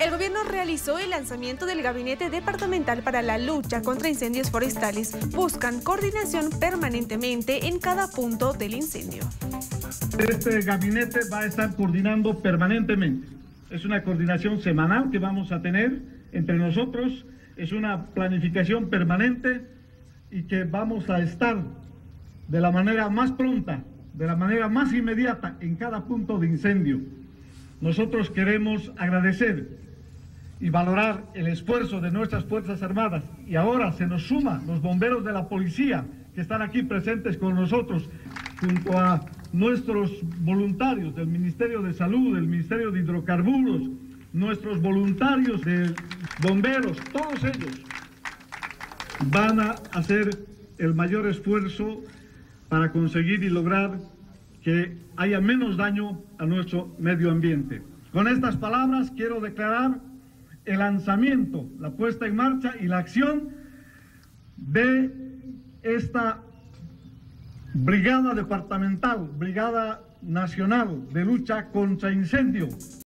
El gobierno realizó el lanzamiento del Gabinete Departamental para la Lucha contra Incendios Forestales. Buscan coordinación permanentemente en cada punto del incendio. Este gabinete va a estar coordinando permanentemente. Es una coordinación semanal que vamos a tener entre nosotros. Es una planificación permanente y que vamos a estar de la manera más pronta, de la manera más inmediata en cada punto de incendio. Nosotros queremos agradecer y valorar el esfuerzo de nuestras Fuerzas Armadas, y ahora se nos suman los bomberos de la policía que están aquí presentes con nosotros, junto a nuestros voluntarios del Ministerio de Salud, del Ministerio de Hidrocarburos, nuestros voluntarios de bomberos, todos ellos van a hacer el mayor esfuerzo para conseguir y lograr que haya menos daño a nuestro medio ambiente. Con estas palabras quiero declarar el lanzamiento, la puesta en marcha y la acción de esta brigada departamental, brigada nacional de lucha contra incendios.